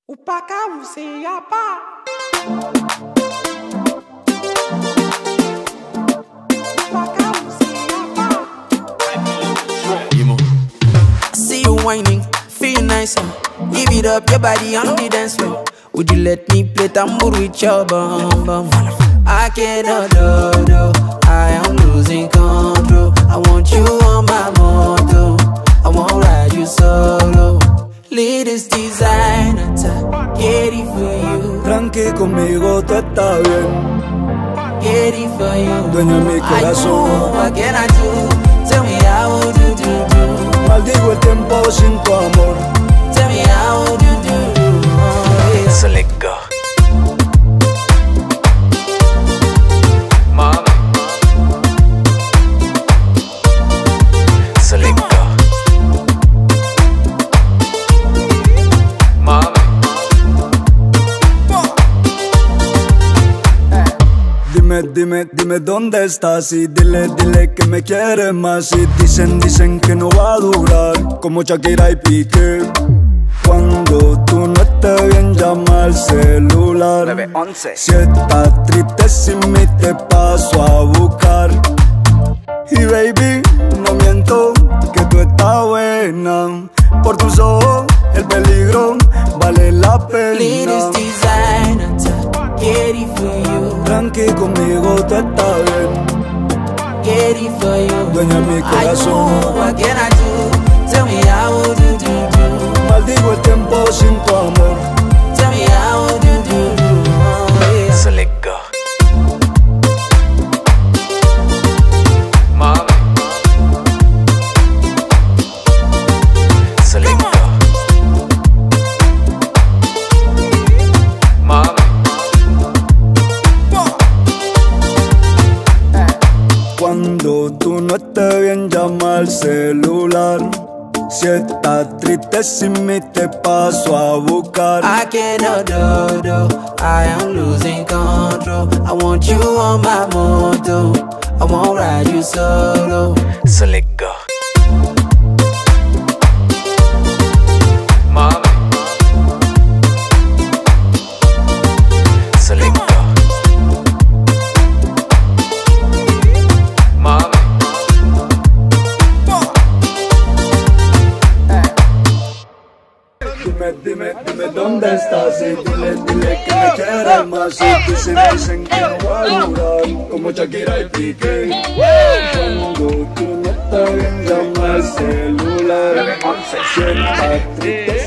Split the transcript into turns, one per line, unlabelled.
Upaka useyapa. Upaka useyapa.
I see you whining, feel nice. Give it up, your body on the dance floor. Would you let me play tambour with your bum bum? I cannot do. I am losing control. I want you on my moto. I won't ride you solo. Latest designer, get it for you.
Tranqui conmigo, tú estás bien.
Get it for you.
Dueño de mi corazón.
What can I do? Tell me how would you do?
Maldigo el tiempo sin tu amor.
Tell me how would you do? Yeah. So let go. Mama. So let go. Mama.
Dime dónde estás y dile que me quieres más. Y dicen que no va a durar, como Shakira y Piqué. Cuando tú no estés bien, llama al celular.
911.
Si estás triste sin mí, te paso a buscar. Y baby, no miento, que tú estás buena. Por tus ojos, el peligro vale la pena.
Latest designer, get it for you.
Tranqui conmigo, tú estás bien.
Get it for you.
Dueña de mi corazón.
What can I do? Tell me how would you do?
Maldigo el tiempo sin tu amor.
Tell me how would you do? Yeah. So let go. Mama. So let go. Mama.
Cuando tú no estés bien, llama al celular. Si estás triste sin mí, te paso a buscar.
I cannot do. I am losing control. I want you on my moto. I won't ride you solo. So let go. Mama. So let go. Mama.
Dime dónde estás y dile que me quieres más. Y dicen que no va a durar, como Shakira y Piqué. Cuando tú no estás bien, llama al celular. Si estás triste